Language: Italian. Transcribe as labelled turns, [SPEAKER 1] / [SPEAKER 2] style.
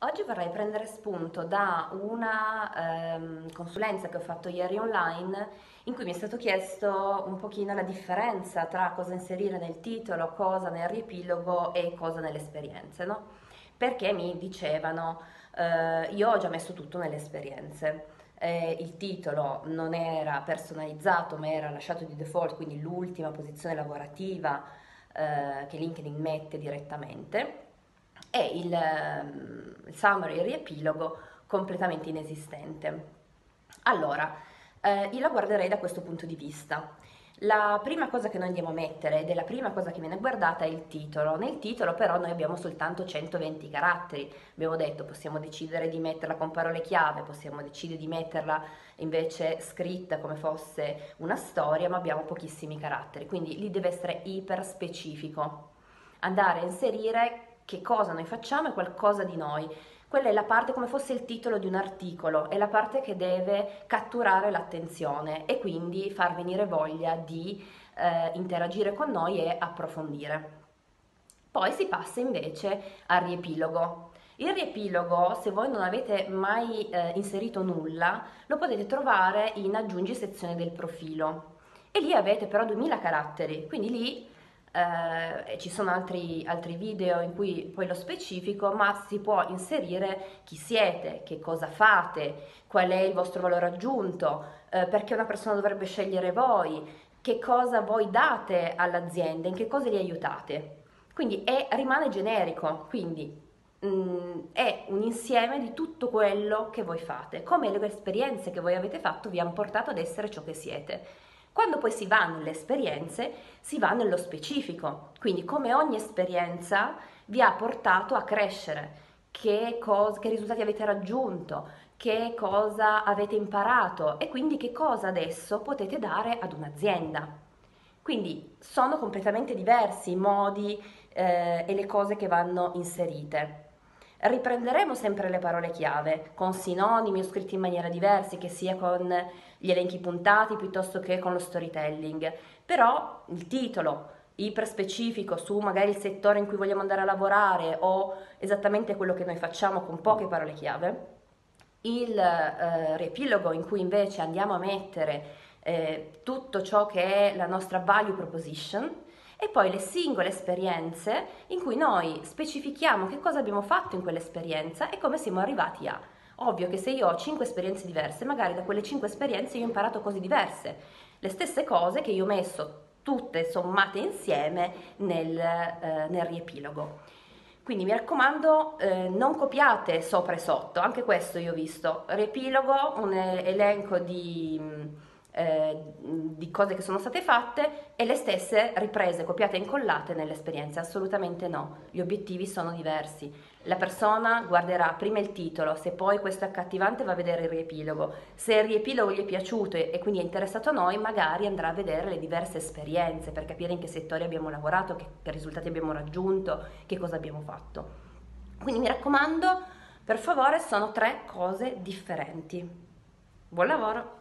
[SPEAKER 1] Oggi vorrei prendere spunto da una consulenza che ho fatto ieri online in cui mi è stato chiesto un pochino la differenza tra cosa inserire nel titolo, cosa nel riepilogo e cosa nelle esperienze, no? Perché mi dicevano, io ho già messo tutto nelle esperienze, il titolo non era personalizzato ma era lasciato di default, quindi l'ultima posizione lavorativa che LinkedIn mette direttamente e il summary, il riepilogo completamente inesistente. Allora, io la guarderei da questo punto di vista. La prima cosa che noi andiamo a mettere, ed è la prima cosa che viene guardata, è il titolo. Nel titolo però noi abbiamo soltanto 120 caratteri. Abbiamo detto, possiamo decidere di metterla con parole chiave, possiamo decidere di metterla invece scritta come fosse una storia, ma abbiamo pochissimi caratteri, quindi lì deve essere iper specifico. Andare a inserire che cosa noi facciamo e qualcosa di noi. Quella è la parte come fosse il titolo di un articolo, è la parte che deve catturare l'attenzione e quindi far venire voglia di interagire con noi e approfondire. Poi si passa invece al riepilogo. Il riepilogo, se voi non avete mai inserito nulla, lo potete trovare in aggiungi sezione del profilo. E lì avete però 2000 caratteri, quindi lì ci sono altri video in cui poi lo specifico, ma si può inserire chi siete, che cosa fate, qual è il vostro valore aggiunto, perché una persona dovrebbe scegliere voi, che cosa voi date all'azienda, in che cosa li aiutate. Quindi rimane generico, quindi è un insieme di tutto quello che voi fate, come le esperienze che voi avete fatto vi hanno portato ad essere ciò che siete. Quando poi si va nelle esperienze, si va nello specifico, quindi come ogni esperienza vi ha portato a crescere, che risultati avete raggiunto, che cosa avete imparato e quindi che cosa adesso potete dare ad un'azienda. Quindi sono completamente diversi i modi e le cose che vanno inserite. Riprenderemo sempre le parole chiave con sinonimi o scritti in maniera diversa, che sia con gli elenchi puntati piuttosto che con lo storytelling, però il titolo iperspecifico su magari il settore in cui vogliamo andare a lavorare o esattamente quello che noi facciamo con poche parole chiave, il riepilogo in cui invece andiamo a mettere tutto ciò che è la nostra value proposition e poi le singole esperienze in cui noi specifichiamo che cosa abbiamo fatto in quell'esperienza e come siamo arrivati a. Ovvio che se io ho 5 esperienze diverse, magari da quelle 5 esperienze io ho imparato cose diverse, le stesse cose che io ho messo tutte sommate insieme nel riepilogo. Quindi mi raccomando, non copiate sopra e sotto, anche questo io ho visto. Riepilogo, un elenco di cose che sono state fatte e le stesse riprese, copiate e incollate nelle esperienze. Assolutamente no, gli obiettivi sono diversi. La persona guarderà prima il titolo, se poi questo è accattivante va a vedere il riepilogo. Se il riepilogo gli è piaciuto e quindi è interessato a noi, magari andrà a vedere le diverse esperienze per capire in che settori abbiamo lavorato, che risultati abbiamo raggiunto, che cosa abbiamo fatto. Quindi mi raccomando, per favore, sono 3 cose differenti. Buon lavoro!